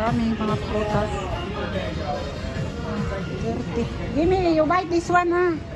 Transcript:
Maraming mga prutas. 30. Give me, you buy this one ha.